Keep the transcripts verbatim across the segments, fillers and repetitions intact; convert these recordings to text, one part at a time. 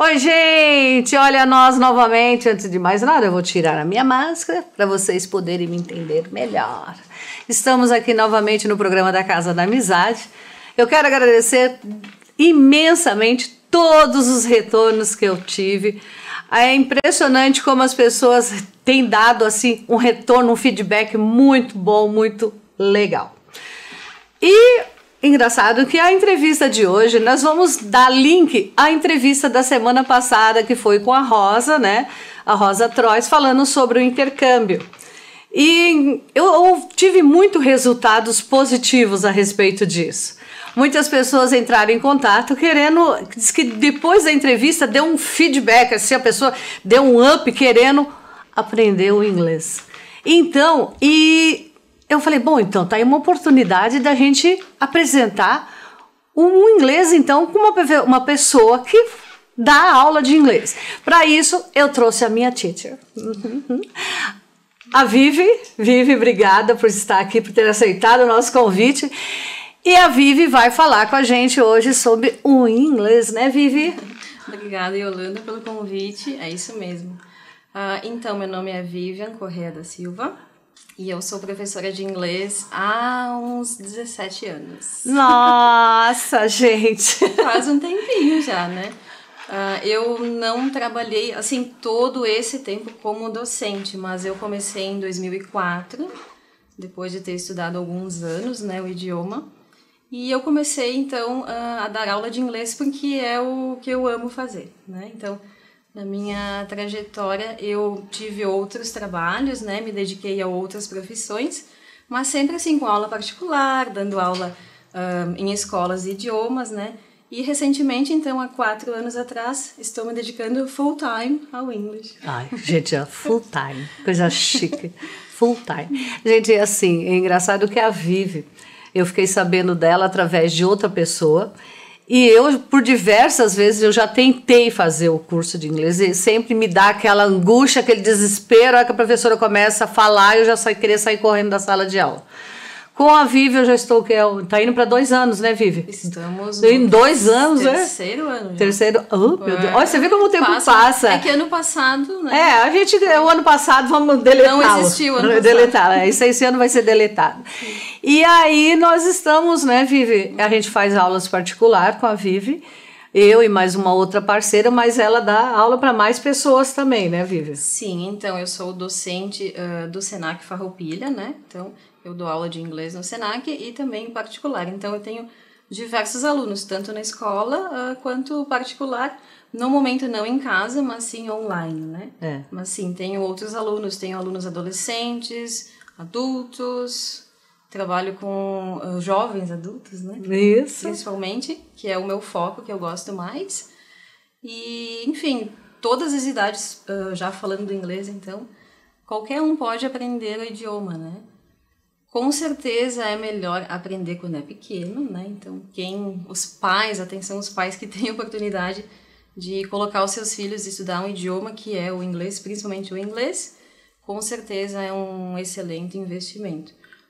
Oi, gente! Olha nós novamente. Antes de mais nada, eu vou tirar a minha máscara para vocês poderem me entender melhor. Estamos aqui novamente no programa da Casa da Amizade. Eu quero agradecer imensamente todos os retornos que eu tive. É impressionante como as pessoas têm dado assim um retorno, um feedback muito bom, muito legal. E engraçado que a entrevista de hoje, nós vamos dar link à entrevista da semana passada, que foi com a Rosa, né? A Rosa Trois, falando sobre o intercâmbio. E eu, eu tive muitos resultados positivos a respeito disso. Muitas pessoas entraram em contato querendo, diz que depois da entrevista deu um feedback, assim, a pessoa deu um up querendo aprender o inglês. Então, e eu falei, bom, então tá aí uma oportunidade da gente apresentar um inglês, então, com uma, uma pessoa que dá aula de inglês. Para isso, eu trouxe a minha teacher. Uhum. A Vivi. Vivi, obrigada por estar aqui, por ter aceitado o nosso convite. E a Vivi vai falar com a gente hoje sobre o inglês, né, Vivi? Obrigada, Yolanda, pelo convite. É isso mesmo. Uh, então, meu nome é Vivian Correa da Silva. E eu sou professora de inglês há uns dezessete anos. Nossa, gente! Faz um tempinho já, né? Uh, eu não trabalhei, assim, todo esse tempo como docente, mas eu comecei em dois mil e quatro, depois de ter estudado alguns anos, né, o idioma. E eu comecei, então, uh, a dar aula de inglês porque é o que eu amo fazer, né? Então, na minha trajetória, eu tive outros trabalhos, né? Me dediquei a outras profissões, mas sempre assim, com aula particular, dando aula uh, em escolas de idiomas, né? E recentemente, então, há quatro anos atrás, estou me dedicando full time ao inglês. Ai, gente, é full time, coisa chique, full time. Gente, assim, é engraçado que a Vivi, eu fiquei sabendo dela através de outra pessoa. E eu, por diversas vezes, eu já tentei fazer o curso de inglês e sempre me dá aquela angústia, aquele desespero, a hora que a professora começa a falar, eu já saio, queria sair correndo da sala de aula. Com a Vivi, eu já estou, que é, tá indo para dois anos, né, Vivi? Estamos em dois anos, terceiro né? Terceiro ano já. Terceiro, oh, meu Deus. Olha, você vê como o tempo passa. passa. É que ano passado, né? É, a gente, o ano passado, vamos deletá-lo. Não existiu ano passado. Deletá-lo, é, isso esse ano vai ser deletado. Sim. E aí nós estamos, né, Vivi? A gente faz aulas particular com a Vivi, eu e mais uma outra parceira, mas ela dá aula para mais pessoas também, né, Vivi? Sim, então eu sou docente uh, do Senac Farroupilha, né? Então eu dou aula de inglês no Senac e também em particular. Então eu tenho diversos alunos, tanto na escola uh, quanto particular. No momento não em casa, mas sim online, né? É. Mas sim, tenho outros alunos, tenho alunos adolescentes, adultos, trabalho com uh, jovens adultos, né? Isso. Principalmente, que é o meu foco, que eu gosto mais. E, enfim, todas as idades, uh, já falando do inglês, então, qualquer um pode aprender o idioma, né? Com certeza é melhor aprender quando é pequeno, né? Então, quem, os pais, atenção, os pais que têm oportunidade de colocar os seus filhos e estudar um idioma que é o inglês, principalmente o inglês, com certeza é um excelente investimento.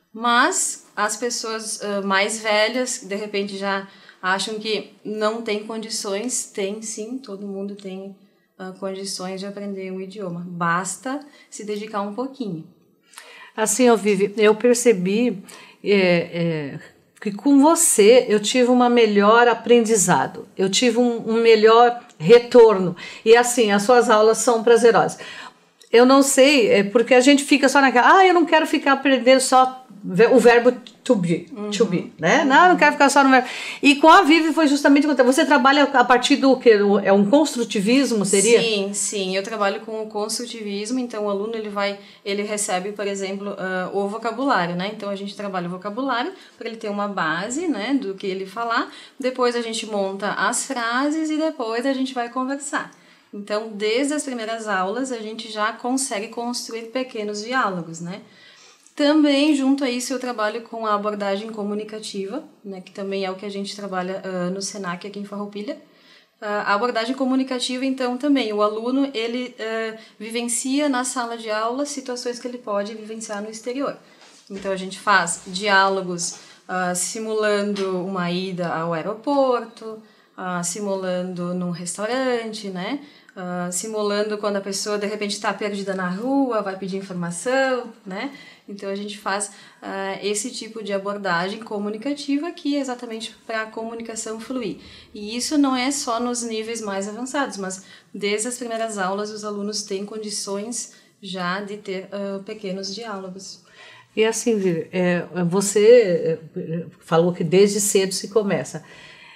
Mas as pessoas uh, mais velhas, de repente já acham que não tem condições, tem sim, todo mundo tem uh, condições de aprender um idioma. Basta se dedicar um pouquinho. Assim, eu Vivi, eu percebi é, é, que com você eu tive um melhor aprendizado, eu tive um, um melhor retorno. E assim, as suas aulas são prazerosas. Eu não sei, é porque a gente fica só naquela, ah, eu não quero ficar aprendendo só o verbo to be, uhum. to be, né? Uhum. Não, eu não quero ficar só no verbo. E com a Vivi foi justamente o que você trabalha a partir do que é um construtivismo, seria? Sim, sim, eu trabalho com o construtivismo, então o aluno ele vai, ele recebe, por exemplo, uh, o vocabulário, né? Então a gente trabalha o vocabulário para ele ter uma base, né, do que ele falar, depois a gente monta as frases e depois a gente vai conversar. Então, desde as primeiras aulas, a gente já consegue construir pequenos diálogos, né? Também, junto a isso, eu trabalho com a abordagem comunicativa, né? Que também é o que a gente trabalha uh, no Senac aqui em Farroupilha. Uh, a abordagem comunicativa, então, também, o aluno, ele uh, vivencia na sala de aula situações que ele pode vivenciar no exterior. Então, a gente faz diálogos uh, simulando uma ida ao aeroporto, uh, simulando num restaurante, né? Uh, simulando quando a pessoa de repente está perdida na rua, vai pedir informação, né? Então a gente faz uh, esse tipo de abordagem comunicativa que é exatamente para a comunicação fluir. E isso não é só nos níveis mais avançados, mas desde as primeiras aulas os alunos têm condições já de ter uh, pequenos diálogos. E assim, é, você falou que desde cedo se começa.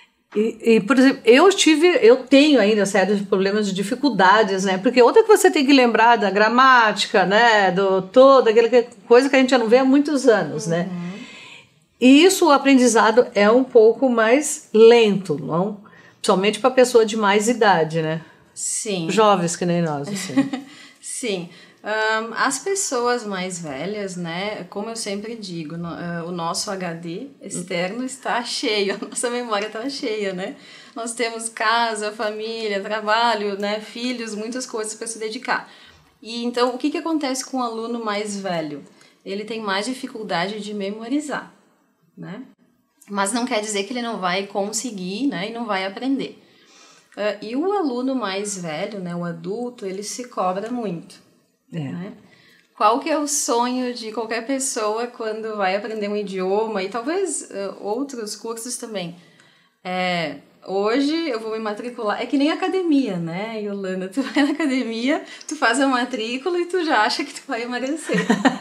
E, e, por exemplo, eu tive, eu tenho ainda sérios problemas de dificuldades, né? Porque outra que você tem que lembrar da gramática, né? Do toda aquela coisa que a gente já não vê há muitos anos, uhum. né? E isso, o aprendizado é um pouco mais lento, não? Principalmente para pessoa de mais idade, né? Sim. Jovens que nem nós, assim. Sim. Um, as pessoas mais velhas, né, como eu sempre digo, no, uh, o nosso H D externo está cheio, a nossa memória está cheia, né? Nós temos casa, família, trabalho, né, filhos, muitas coisas para se dedicar. E então, o que, que acontece com o aluno mais velho? Ele tem mais dificuldade de memorizar, né? Mas não quer dizer que ele não vai conseguir, né, e não vai aprender. Uh, e o aluno mais velho, né, o adulto, ele se cobra muito. É. Né? Qual que é o sonho de qualquer pessoa quando vai aprender um idioma e talvez uh, outros cursos também? É, hoje eu vou me matricular, é que nem academia, né, Yolanda? Tu vai na academia, tu faz a matrícula e tu já acha que tu vai emagrecer.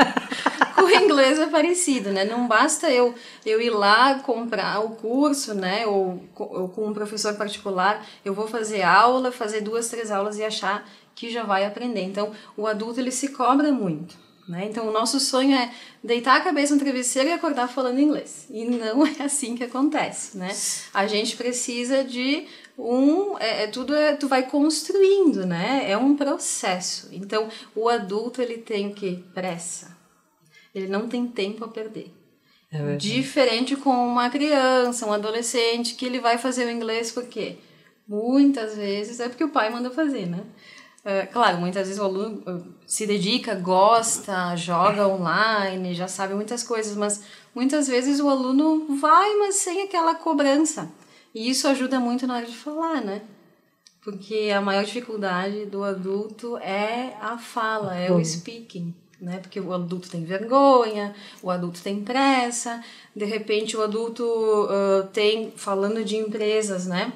O inglês é parecido, né? Não basta eu, eu ir lá comprar o curso, né? Ou, ou com um professor particular, eu vou fazer aula, fazer duas, três aulas e achar que já vai aprender. Então, o adulto, ele se cobra muito, né? Então, o nosso sonho é deitar a cabeça no travesseiro e acordar falando inglês. E não é assim que acontece, né? A gente precisa de um... É, é, tudo é, tu vai construindo, né? É um processo. Então, o adulto, ele tem o quê? Pressa. Ele não tem tempo a perder. É diferente com uma criança, um adolescente, que ele vai fazer o inglês por quê? Muitas vezes é porque o pai manda fazer, né? É, claro, muitas vezes o aluno se dedica, gosta, joga online, já sabe muitas coisas, mas muitas vezes o aluno vai, mas sem aquela cobrança. E isso ajuda muito na hora de falar, né? Porque a maior dificuldade do adulto é a fala, é o speaking, né? Porque o adulto tem vergonha, o adulto tem pressa, de repente o adulto uh, tem, falando de empresas, né?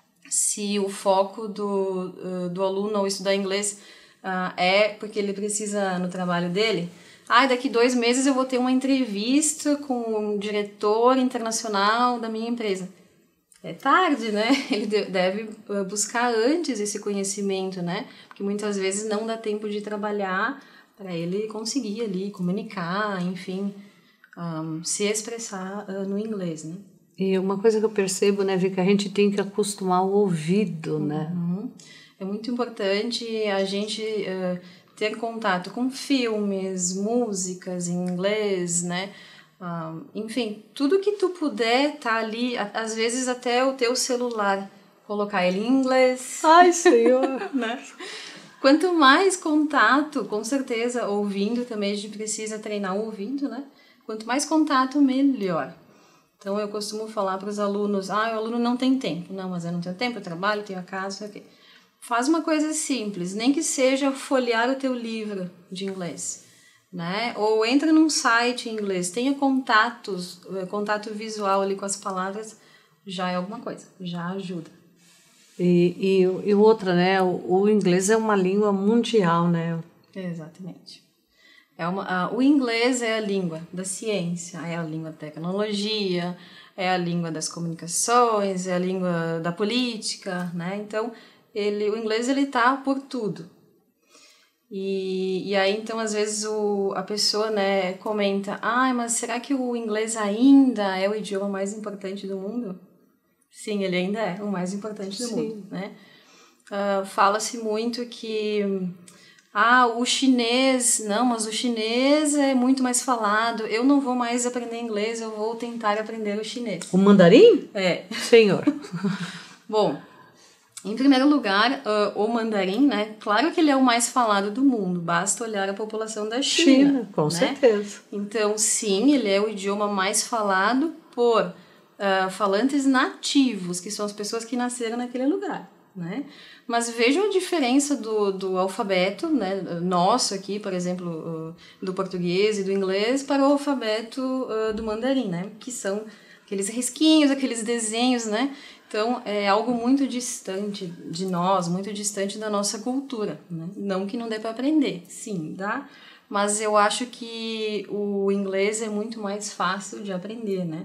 Se o foco do, uh, do aluno ao estudar inglês uh, é porque ele precisa no trabalho dele, ah, daqui dois meses eu vou ter uma entrevista com um diretor internacional da minha empresa. É tarde, né? Ele deve buscar antes esse conhecimento, né? Porque muitas vezes não dá tempo de trabalhar para ele conseguir ali comunicar, enfim, um, se expressar uh, no inglês, né? E uma coisa que eu percebo, né, Vi, que a gente tem que acostumar o ouvido, né? Uhum. É muito importante a gente uh, ter contato com filmes, músicas em inglês, né? Uh, enfim, tudo que tu puder tá ali, às vezes até o teu celular, colocar ele em inglês. Ai, Senhor! Né? Quanto mais contato, com certeza, ouvindo também, a gente precisa treinar o ouvido, né? Quanto mais contato, melhor. Então, eu costumo falar para os alunos, ah, o aluno não tem tempo. Não, mas eu não tenho tempo, eu trabalho, tenho a casa, sei o quê. Faz uma coisa simples, nem que seja folhear o teu livro de inglês, né? Ou entra num site em inglês, tenha contatos, contato visual ali com as palavras, já é alguma coisa, já ajuda. E, e, e outra, né, o, o inglês é uma língua mundial, né? Exatamente. É uma, uh, o inglês é a língua da ciência, é a língua da tecnologia, é a língua das comunicações, é a língua da política, né? Então, ele, o inglês, ele tá por tudo. E, e aí, então, às vezes, o, a pessoa, né, comenta, ah, mas será que o inglês ainda é o idioma mais importante do mundo? Sim, ele ainda é o mais importante do Sim. mundo, né? Uh, fala-se muito que... Ah, o chinês, não, mas o chinês é muito mais falado, eu não vou mais aprender inglês, eu vou tentar aprender o chinês. O mandarim? É. Senhor. Bom, em primeiro lugar, uh, o mandarim, né, claro que ele é o mais falado do mundo, basta olhar a população da China. China, com né? certeza. Então, sim, ele é o idioma mais falado por uh, falantes nativos, que são as pessoas que nasceram naquele lugar, né? Mas vejam a diferença do, do alfabeto, né, nosso aqui, por exemplo, uh, do português e do inglês, para o alfabeto uh, do mandarim, né? Que são aqueles risquinhos, aqueles desenhos, né? Então, é algo muito distante de nós, muito distante da nossa cultura, né? Não que não dê para aprender, sim, dá, mas eu acho que o inglês é muito mais fácil de aprender, né?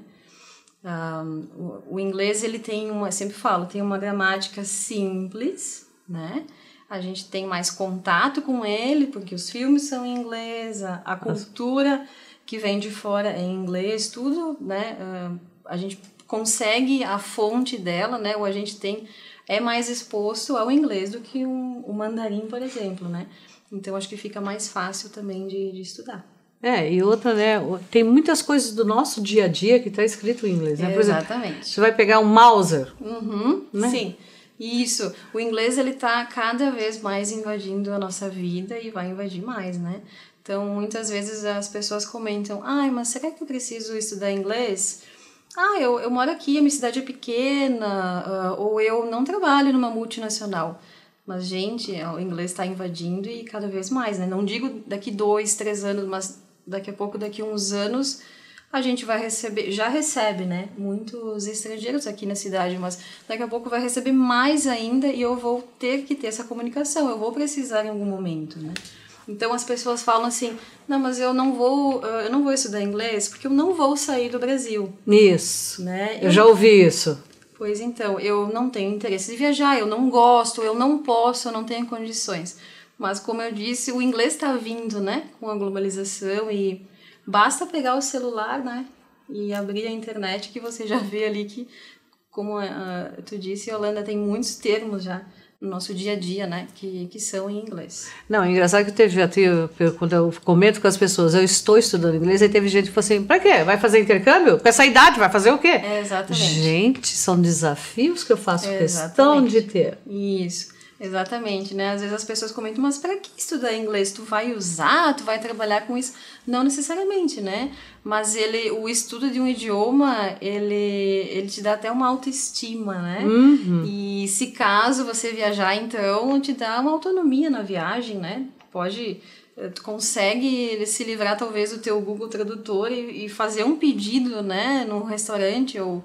Um, o, o inglês, ele tem uma, eu sempre falo, tem uma gramática simples, né? A gente tem mais contato com ele, porque os filmes são em inglês, a, a cultura que vem de fora é em inglês, tudo, né? Uh, a gente consegue a fonte dela, né? Ou a gente tem, é mais exposto ao inglês do que um, o mandarim, por exemplo, né? Então, acho que fica mais fácil também de, de estudar. É, e outra, né? Tem muitas coisas do nosso dia a dia que está escrito em inglês, né? Por Exatamente. Exemplo, você vai pegar um Mauser. Uhum, né? Sim, isso. O inglês, ele tá cada vez mais invadindo a nossa vida e vai invadir mais, né? Então, muitas vezes as pessoas comentam, ai, mas será que eu preciso estudar inglês? Ah, eu, eu moro aqui, a minha cidade é pequena, uh, ou eu não trabalho numa multinacional. Mas, gente, o inglês está invadindo e cada vez mais, né? Não digo daqui dois, três anos, mas daqui a pouco, daqui uns anos, a gente vai receber, já recebe, né? Muitos estrangeiros aqui na cidade, mas daqui a pouco vai receber mais ainda e eu vou ter que ter essa comunicação, eu vou precisar em algum momento, né? Então as pessoas falam assim, não, mas eu não vou, eu não vou estudar inglês porque eu não vou sair do Brasil. Isso, né? eu, eu já ouvi isso. Pois então, eu não tenho interesse de viajar, eu não gosto, eu não posso, eu não tenho condições. Mas como eu disse, o inglês está vindo, né? Com a globalização e basta pegar o celular, né? E abrir a internet que você já vê ali que, como uh, tu disse, a Holanda tem muitos termos já no nosso dia a dia, né, que, que são em inglês. Não, é engraçado que teve, já tive, quando eu comento com as pessoas, eu estou estudando inglês, aí teve gente que falou assim, pra quê? Vai fazer intercâmbio? Com essa idade, vai fazer o quê? É, exatamente. Gente, são desafios que eu faço é, questão de ter. Isso, exatamente, né, às vezes as pessoas comentam, mas pra que estudar inglês? Tu vai usar, tu vai trabalhar com isso? Não necessariamente, né, mas ele, o estudo de um idioma, ele, ele te dá até uma autoestima, né, uhum. E se caso você viajar, então, te dá uma autonomia na viagem, né, pode, tu consegue se livrar talvez do teu Google Tradutor e, e fazer um pedido, né, num restaurante ou,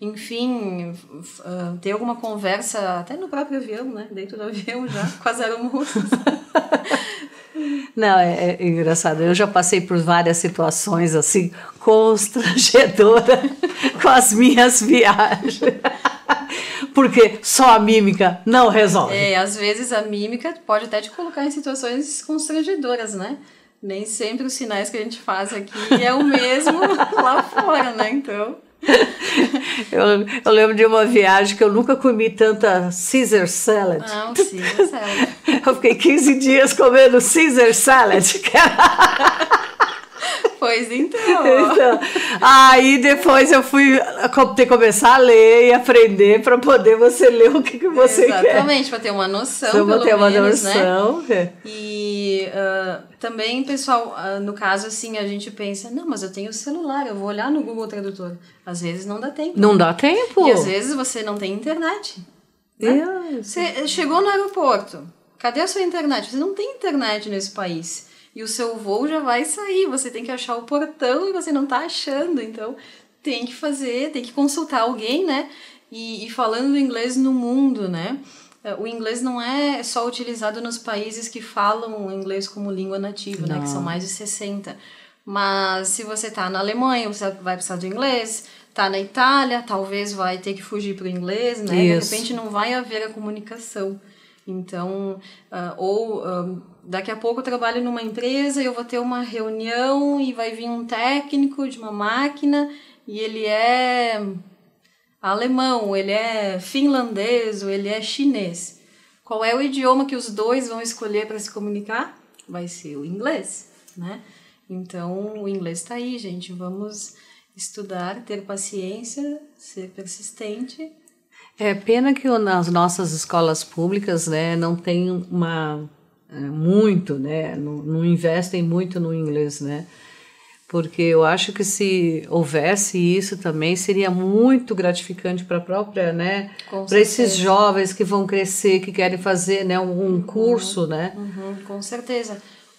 enfim, uh, ter alguma conversa até no próprio avião, né, dentro do avião já, com as aeromoças. Não, é, é engraçado. Eu já passei por várias situações assim, constrangedoras com as minhas viagens. Porque só a mímica não resolve. É, às vezes a mímica pode até te colocar em situações constrangedoras, né? Nem sempre os sinais que a gente faz aqui é o mesmo lá fora, né? Então... Eu, eu lembro de uma viagem que eu nunca comi tanta Caesar salad. Ah, o Caesar salad. Eu fiquei quinze dias comendo Caesar salad. Pois então. então. Aí depois eu fui ter que começar a ler e aprender para poder você ler o que, que você Exatamente, quer. Exatamente, para ter uma noção, pelo menos, ter uma menos, noção, né? É. E uh, também, pessoal, uh, no caso assim, a gente pensa, não, mas eu tenho o celular, eu vou olhar no Google Tradutor. Às vezes não dá tempo. Não dá tempo. E às vezes você não tem internet. Né? Você chegou no aeroporto, cadê a sua internet? Você não tem internet nesse país. E o seu voo já vai sair, você tem que achar o portão e você não tá achando, então tem que fazer, tem que consultar alguém, né? E, e falando do inglês no mundo, né? O inglês não é só utilizado nos países que falam o inglês como língua nativa, não. né? Que são mais de sessenta. Mas se você tá na Alemanha, você vai precisar do inglês, tá na Itália, talvez vai ter que fugir pro inglês, né? Isso. De repente não vai haver a comunicação. Então, uh, ou uh, daqui a pouco eu trabalho numa empresa e eu vou ter uma reunião e vai vir um técnico de uma máquina e ele é alemão, ele é finlandês ou ele é chinês. Qual é o idioma que os dois vão escolher para se comunicar? Vai ser o inglês, né? Então, o inglês está aí, gente. Vamos estudar, ter paciência, ser persistente. É pena que nas nossas escolas públicas, né, não tem uma... muito, né, não, não investem muito no inglês, né? Porque eu acho que se houvesse isso também seria muito gratificante para a própria, né? Para esses jovens que vão crescer, que querem fazer, né, um, um curso, uhum, né? Uhum, com certeza.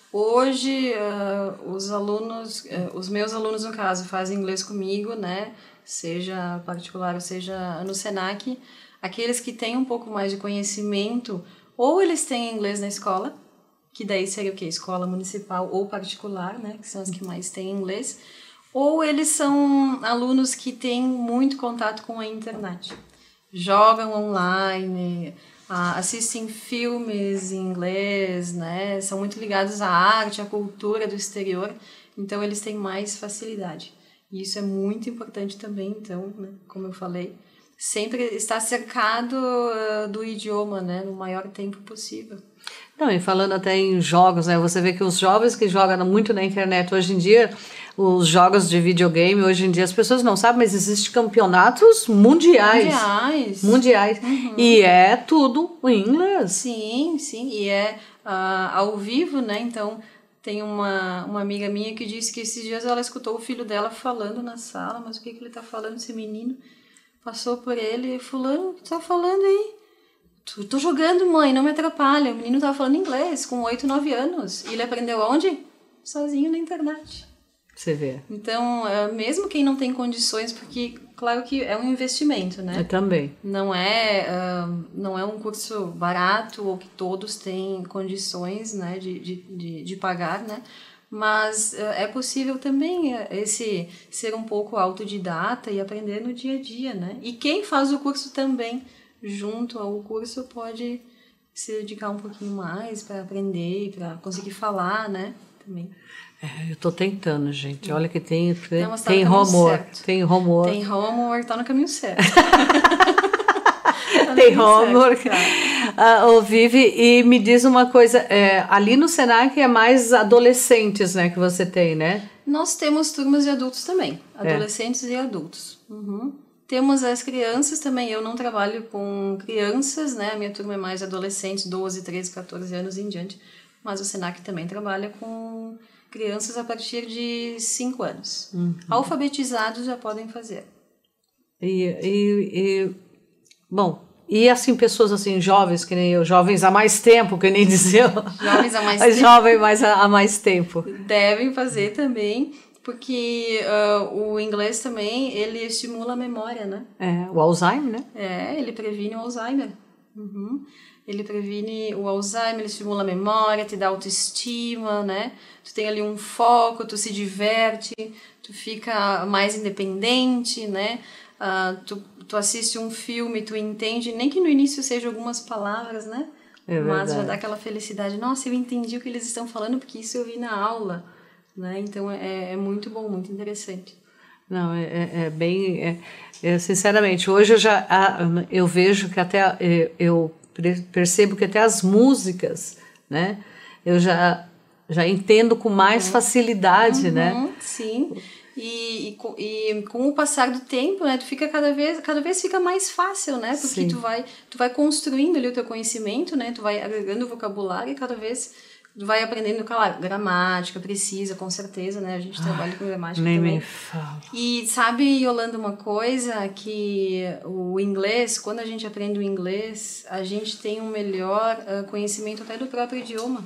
Hoje, uh, os alunos, uh, os meus alunos, no caso, fazem inglês comigo, né? Seja particular ou seja no Senac. Aqueles que têm um pouco mais de conhecimento, ou eles têm inglês na escola, que daí seria o quê? Escola municipal ou particular, né? Que são as que mais têm inglês. Ou eles são alunos que têm muito contato com a internet. Jogam online, assistem filmes em inglês, né? São muito ligados à arte, à cultura do exterior. Então, eles têm mais facilidade. E isso é muito importante também, então, né? Como eu falei, sempre estar cercado uh, do idioma, né? No maior tempo possível. Não, e falando até em jogos, né? Você vê que os jovens que jogam muito na internet hoje em dia, os jogos de videogame, hoje em dia as pessoas não sabem, mas existem campeonatos mundiais. Mundiais. Mundiais. Uhum. E é tudo em inglês. Sim, sim. E é uh, ao vivo, né? Então, tem uma, uma amiga minha que disse que esses dias ela escutou o filho dela falando na sala, mas o que, que ele tá falando, esse menino? Passou por ele, fulano, o que tu tá falando aí? Tô jogando, mãe, não me atrapalha. O menino tava falando inglês com oito, nove anos. E ele aprendeu onde? Sozinho na internet. Você vê. Então, mesmo quem não tem condições, porque claro que é um investimento, né? Eu também. Não é, uh, não é um curso barato ou que todos têm condições, né, de, de, de, de pagar, né? Mas uh, é possível também uh, esse ser um pouco autodidata e aprender no dia a dia, né? E quem faz o curso também junto ao curso pode se dedicar um pouquinho mais para aprender, para conseguir falar, né? Também. É, eu tô tentando, gente. Olha que tem tem, Não, tá tem homework, tem homework. Tem homework, tá no caminho certo. tá tem homework. Certo, tá. uh, Vivi, e me diz uma coisa, é, ali no Senac é mais adolescentes, né, que você tem, né? Nós temos turmas de adultos também, adolescentes é. e adultos. Uhum. Temos as crianças também, eu não trabalho com crianças, né? A minha turma é mais adolescentes, doze, treze, catorze anos em diante. Mas o Senac também trabalha com crianças a partir de cinco anos. Uhum. Alfabetizados já podem fazer. E, e, e, bom, e assim, pessoas assim, jovens, que nem eu, jovens há mais tempo, que nem dizer. Jovens há mais tempo. Jovens mais, há mais tempo. Devem fazer também. Porque uh, o inglês também, ele estimula a memória, né? É, o Alzheimer, né? É, ele previne o Alzheimer. Uhum. Ele previne o Alzheimer, ele estimula a memória, te dá autoestima, né? Tu tem ali um foco, tu se diverte, tu fica mais independente, né? Uh, tu, tu assiste um filme, tu entende, nem que no início seja algumas palavras, né? É mas já dá aquela felicidade. Nossa, eu entendi o que eles estão falando porque isso eu vi na aula. Né? Então é, é muito bom, muito interessante. Não, é, é, é bem... É, é, sinceramente, hoje eu já eu vejo que até... Eu percebo que até as músicas, né? Eu já, já entendo com mais uhum. facilidade, uhum, né? Sim. E, e, e com o passar do tempo, né? Tu fica cada vez... Cada vez fica mais fácil, né? Porque Sim. tu vai, tu vai construindo ali o teu conhecimento, né? Tu vai agregando vocabulário e cada vez... vai aprendendo, claro, gramática, precisa, com certeza, né? A gente trabalha com gramática nem também. Me fala. E sabe, Yolanda, uma coisa que o inglês, quando a gente aprende o inglês, a gente tem um melhor uh, conhecimento até do próprio idioma.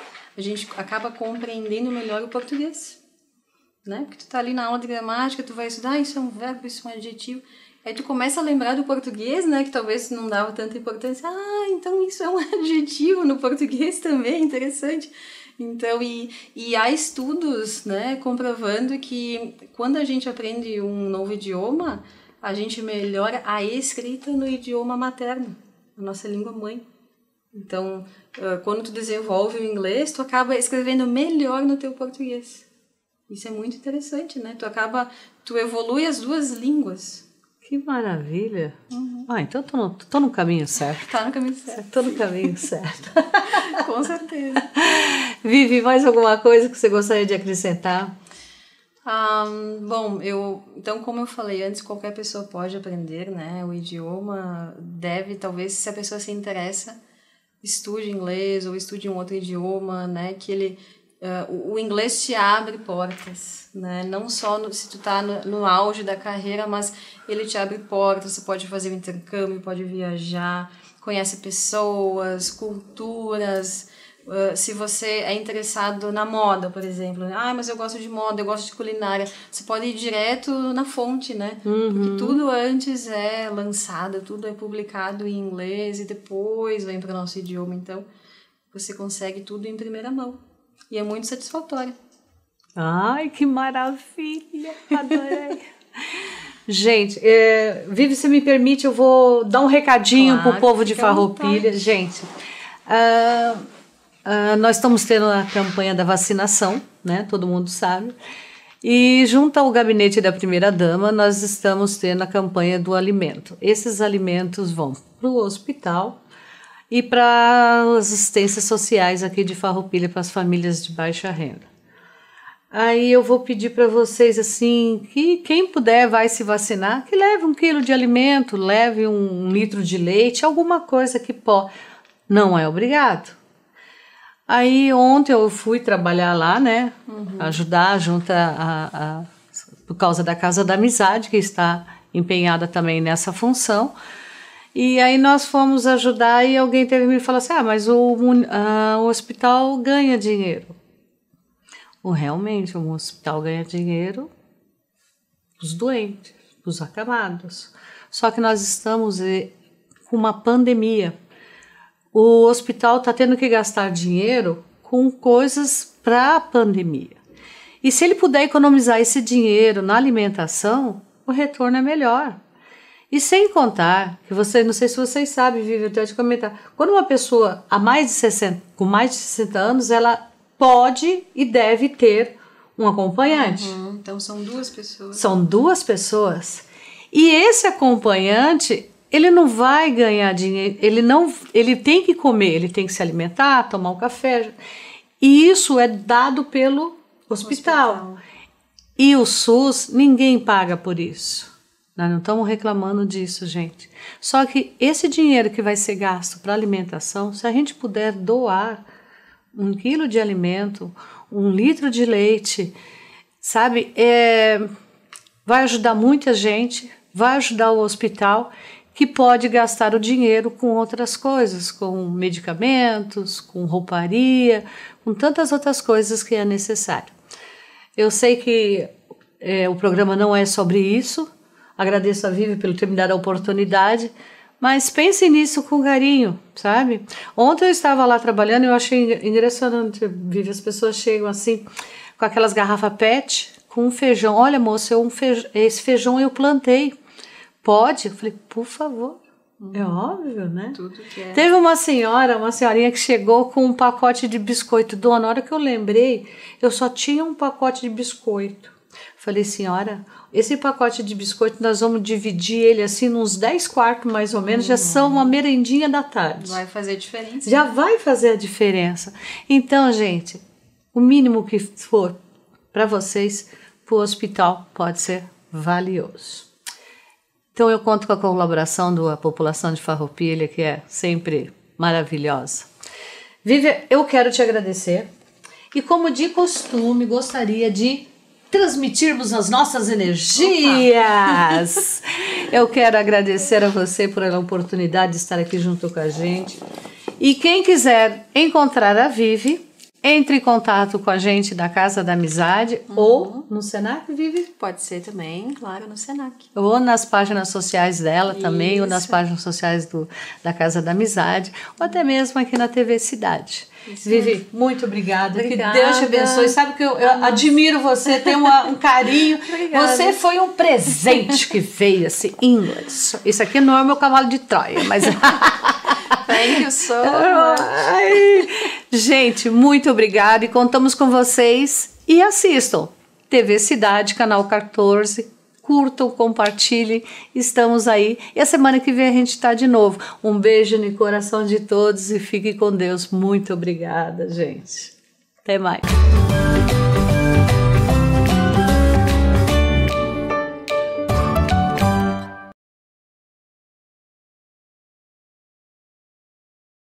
A gente acaba compreendendo melhor o português, né? Porque tu tá ali na aula de gramática, tu vai estudar, ah, isso é um verbo, isso é um adjetivo. Aí tu começa a lembrar do português, né, que talvez não dava tanta importância. Ah, então isso é um adjetivo no português também, interessante. Então, e, e há estudos, né, comprovando que quando a gente aprende um novo idioma, a gente melhora a escrita no idioma materno, a nossa língua mãe. Então, quando tu desenvolve o inglês, tu acaba escrevendo melhor no teu português. Isso é muito interessante, né? Tu acaba, tu evolui as duas línguas. Que maravilha. Uhum. Ah, então tô no, tô no caminho certo. Tá no caminho certo. Tô no caminho certo. Com certeza. Vivi, mais alguma coisa que você gostaria de acrescentar? Um, bom, eu, então, como eu falei antes, qualquer pessoa pode aprender, né? O idioma deve, talvez, se a pessoa se interessa, estude inglês ou estude um outro idioma, né? Que ele Uh, o, o inglês te abre portas, né? Não só no, se tu tá no, no auge da carreira, mas ele te abre portas, você pode fazer um intercâmbio, pode viajar, conhece pessoas, culturas. Uh, se você é interessado na moda, por exemplo, né? Ah, mas eu gosto de moda, eu gosto de culinária, você pode ir direto na fonte, né? Uhum. Porque tudo antes é lançado, tudo é publicado em inglês e depois vem para o nosso idioma, então você consegue tudo em primeira mão. E é muito satisfatório. Ai, que maravilha! Adorei! Gente, é, Vivi, se me permite, eu vou dar um recadinho claro, pro povo de Farroupilha. Gente, uh, uh, nós estamos tendo a campanha da vacinação, né? Todo mundo sabe. E junto ao gabinete da primeira-dama, nós estamos tendo a campanha do alimento. Esses alimentos vão para o hospital e para as assistências sociais aqui de Farroupilha, para as famílias de baixa renda. Aí eu vou pedir para vocês assim, que quem puder vai se vacinar, que leve um quilo de alimento, leve um litro de leite, alguma coisa que pode. Não é obrigado. Aí ontem eu fui trabalhar lá, né, uhum. ajudar junto a, a, a, por causa da Casa da Amizade, que está empenhada também nessa função. E aí nós fomos ajudar e alguém teve que me falar assim, ah, mas o, uh, o hospital ganha dinheiro. Ou realmente, o hospital ganha dinheiro dos doentes, dos acamados. Só que nós estamos eh, com uma pandemia. O hospital está tendo que gastar dinheiro com coisas para a pandemia. E se ele puder economizar esse dinheiro na alimentação, o retorno é melhor. E sem contar, que você, não sei se vocês sabem, Vivi, eu tenho que comentar, quando uma pessoa há mais de sessenta, com mais de sessenta anos, ela pode e deve ter um acompanhante. Uhum, então são duas pessoas. São duas pessoas. E esse acompanhante, ele não vai ganhar dinheiro, ele, não, ele tem que comer, ele tem que se alimentar, tomar um café. E isso é dado pelo hospital. hospital. E o SUS, ninguém paga por isso. Nós não estamos reclamando disso, gente. Só que esse dinheiro que vai ser gasto para alimentação, se a gente puder doar um quilo de alimento, um litro de leite, sabe, é, vai ajudar muita gente, vai ajudar o hospital, que pode gastar o dinheiro com outras coisas, com medicamentos, com rouparia, com tantas outras coisas que é necessário. Eu sei que é, o programa não é sobre isso. Agradeço a Vivi pelo ter me dado a oportunidade, mas pense nisso com carinho, sabe? Ontem eu estava lá trabalhando e eu achei interessante, Vivi, as pessoas chegam assim, com aquelas garrafas pet, com um feijão. Olha, moça, eu um feijão, esse feijão eu plantei. Pode? Eu falei, por favor. Uhum. É óbvio, né? Tudo que é. Teve uma senhora, uma senhorinha que chegou com um pacote de biscoito. Dona, na hora que eu lembrei, eu só tinha um pacote de biscoito. Falei, senhora, esse pacote de biscoito nós vamos dividir ele assim nos dez quartos mais ou menos, uhum. já são uma merendinha da tarde. Vai fazer diferença. Já vai fazer a diferença. Então, gente, o mínimo que for para vocês, para o hospital, pode ser valioso. Então eu conto com a colaboração da população de Farroupilha, que é sempre maravilhosa. Vivi, eu quero te agradecer e, como de costume, gostaria de transmitirmos as nossas energias. Eu quero agradecer a você por a oportunidade de estar aqui junto com a gente. E quem quiser encontrar a Vivi, entre em contato com a gente da Casa da Amizade, uhum. ou no Senac, Vivi? Pode ser também, claro, no Senac. Ou nas páginas sociais dela Isso. também, ou nas páginas sociais do, da Casa da Amizade, ou até mesmo aqui na T V Cidade. Isso. Vivi, muito obrigada. obrigada. Que Deus te abençoe. Sabe que eu, eu admiro você, tenho uma, um carinho. Obrigada. Você foi um presente que veio, assim, inglês. Isso aqui não é o meu cavalo de Troia, mas... Thank you so much. Ai, gente, muito obrigada e contamos com vocês. E assistam T V Cidade, canal quatorze. Curtam, compartilhem, estamos aí. E a semana que vem a gente está de novo. Um beijo no coração de todos e fique com Deus. Muito obrigada, gente. Até mais.